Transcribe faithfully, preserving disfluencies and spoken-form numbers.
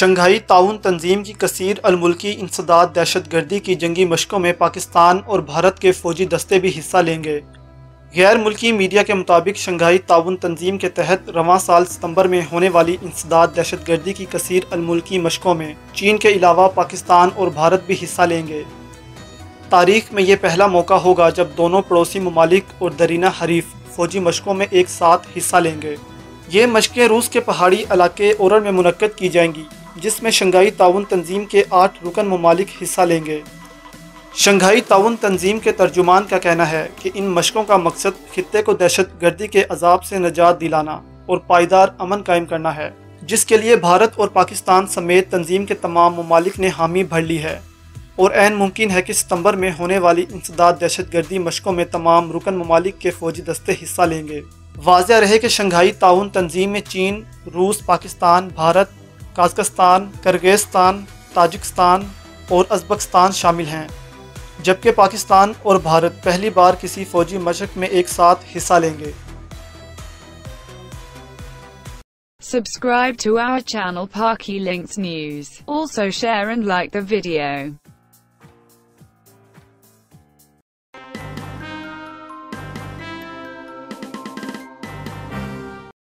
Shanghai تعاون تنظیم کی کثیر الملکی انسداد دہشت گردی کی جنگی مشقوں میں پاکستان اور بھارت کے فوجی دستے بھی حصہ لیں گے۔ غیر ملکی میڈیا کے مطابق شنگھائی تعاون تنظیم کے تحت رواں سال ستمبر میں ہونے والی انسداد دہشت گردی کی کثیر الملکی مشقوں میں چین کے علاوہ پاکستان اور بھارت بھی حصہ لیں گے۔ تاریخ میں یہ پہلا موقع ہوگا جب دونوں پڑوسی ممالک اور درینہ حریف فوجی مشقوں میں ایک ساتھ حصہ لیں گے۔ یہ مشقیں روس کے پہاڑی علاقے اورل میں منعقد کی جائیں گی، جس میں شنگھائی تعاون تنظیم کے آٹھ رکن ممالک حصہ لیں گے۔ شنگھائی تعاون تنظیم کے ترجمان کا کہنا ہے کہ ان مشقوں کا مقصد خطے کو دہشت گردی کے عذاب سے نجات دلانا اور پائیدار امن قائم کرنا ہے، جس کے لیے بھارت اور پاکستان سمیت تنظیم کے تمام ممالک نے حامی بھر لی ہے، اور عین ممکن ہے کہ ستمبر میں ہونے والی انسداد دہشت گردی مشقوں میں تمام رکن ممالک کے فوجی دستے حصہ لیں گے۔ واضح رہے کہ شنگھائی تعاون تنظیم میں چین، روس، پاکستان، بھارت، قازقستان، کرغیزستان، تاجکستان اور ازبکستان شامل ہیں، جبکہ پاکستان اور بھارت پہلی بار کسی فوجی مشق میں ایک ساتھ حصہ لیں گے۔ Subscribe to our channel Parky Links News. Also share and like the video.